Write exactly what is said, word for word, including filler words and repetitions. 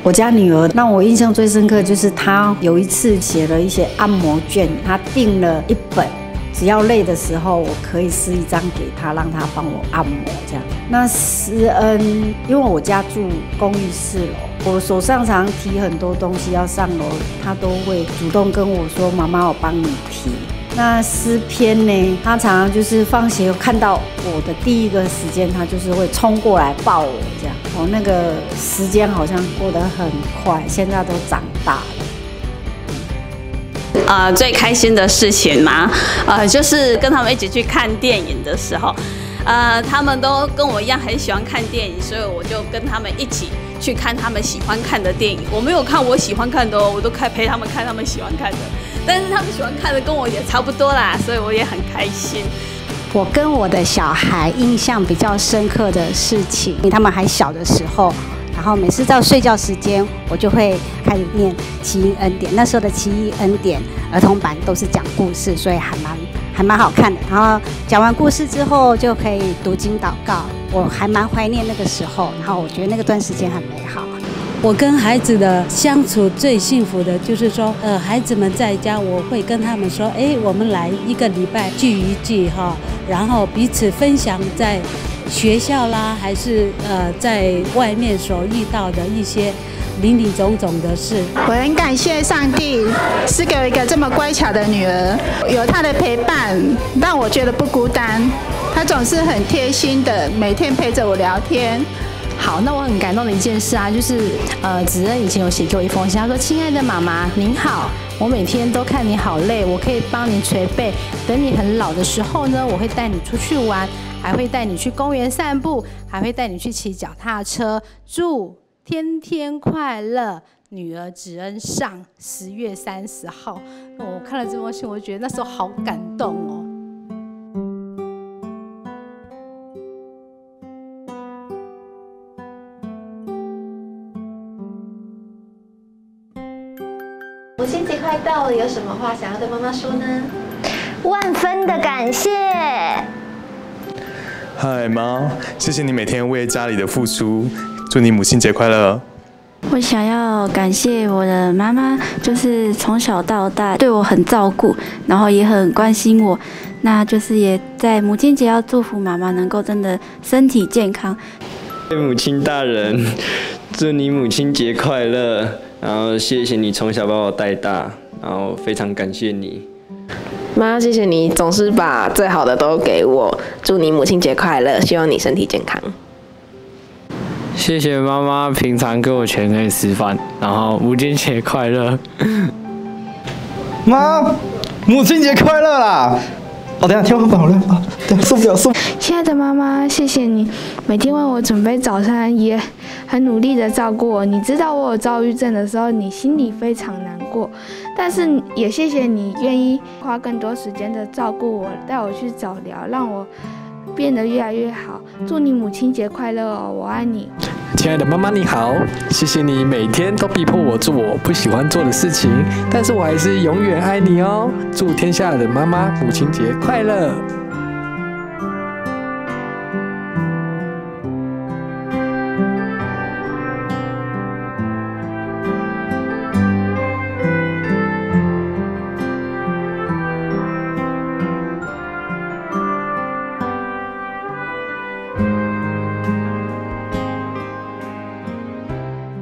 我家女儿让我印象最深刻，就是她有一次写了一些按摩券，她订了一本，只要累的时候，我可以撕一张给她，让她帮我按摩这样。那施恩，因为我家住公寓四楼，我手上常提很多东西要上楼，她都会主动跟我说：“妈妈，我帮你提。”那诗篇呢？他常常就是放学看到我的第一个时间，他就是会冲过来抱我这样。哦，那个时间好像过得很快，现在都长大了。 呃，最开心的事情嘛，呃，就是跟他们一起去看电影的时候，呃，他们都跟我一样很喜欢看电影，所以我就跟他们一起去看他们喜欢看的电影。我没有看我喜欢看的哦，我都看陪他们看他们喜欢看的。但是他们喜欢看的跟我也差不多啦，所以我也很开心。 我跟我的小孩印象比较深刻的事情，他们还小的时候，然后每次到睡觉时间，我就会开始念奇异恩典。那时候的奇异恩典儿童版都是讲故事，所以还蛮还蛮好看的。然后讲完故事之后，就可以读经祷告，我还蛮怀念那个时候。然后我觉得那个段时间很美好。 我跟孩子的相处最幸福的就是说，呃，孩子们在家，我会跟他们说，哎，我们来一个礼拜聚一聚哈，然后彼此分享在学校啦，还是呃在外面所遇到的一些林林总总的事。 我很感谢上帝赐给我一个这么乖巧的女儿，有她的陪伴，让我觉得不孤单。她总是很贴心的，每天陪着我聊天。 好，那我很感动的一件事啊，就是呃，子恩以前有写给我一封信，他说：“亲爱的妈妈，您好，我每天都看你好累，我可以帮你捶背。等你很老的时候呢，我会带你出去玩，还会带你去公园散步，还会带你去骑脚踏车。祝天天快乐，女儿子恩上十月三十号。”我看了这封信，我就觉得那时候好感动哦。 母亲节快到了，有什么话想要对妈妈说呢？ 万分的感谢。 嗨妈，谢谢你每天为家里的付出，祝你母亲节快乐。 我想要感谢我的妈妈，就是从小到大对我很照顾，然后也很关心我。那就是也在母亲节要祝福妈妈能够真的身体健康。 母亲大人，祝你母亲节快乐。然后谢谢你从小把我带大，然后非常感谢你， 妈，谢谢你总是把最好的都给我，祝你母亲节快乐，希望你身体健康。 谢谢妈妈平常给我钱可以吃饭，然后母亲节快乐。 妈，母亲节快乐啦！哦，等一下天花板好亮啊！等一下受不了受不了。 亲爱的妈妈，谢谢你每天为我准备早餐，也很努力的照顾我。你知道我有躁郁症的时候，你心里非常难过，但是也谢谢你愿意花更多时间的照顾我，带我去早疗，让我变得越来越好。祝你母亲节快乐哦，我爱你。 亲爱的妈妈你好，谢谢你每天都逼迫我做我不喜欢做的事情，但是我还是永远爱你哦。祝天下的妈妈母亲节快乐。